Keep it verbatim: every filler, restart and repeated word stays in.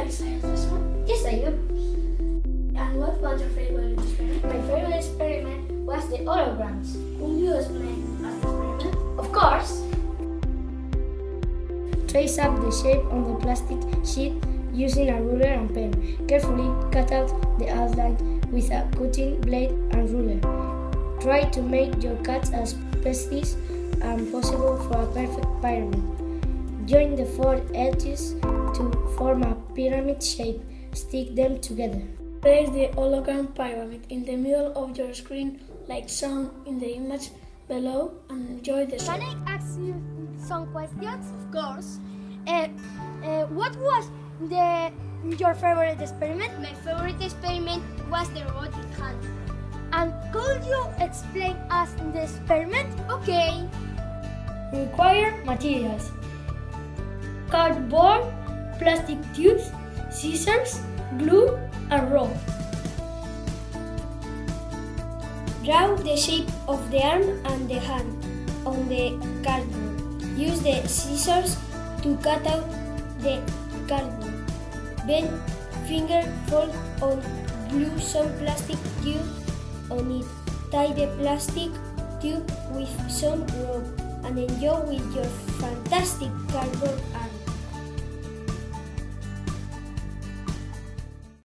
excited for this one? Yes, I do. And what was your favorite experiment? My favorite experiment was the holograms. Could you explain us the experiment? Of course! Trace up the shape on the plastic sheet using a ruler and pen. Carefully cut out the outline with a cutting blade and ruler. Try to make your cuts as precise as possible for a perfect pyramid. Join the four edges to form a pyramid shape. Stick them together. Place the hologram pyramid in the middle of your screen like shown in the image below and enjoy the show. Can I ask you some questions? Of course. Uh, uh, what was the your favorite experiment? My favorite experiment was the robotic hand. And could you explain us the experiment? Okay. Require materials: cardboard, plastic tubes, scissors, glue, and rope. Draw the shape of the arm and the hand on the cardboard. Use the scissors to cut out the cardboard. Bend finger fold on, glue some plastic tube on it. Tie the plastic tube with some rope and enjoy with your fantastic cardboard arm.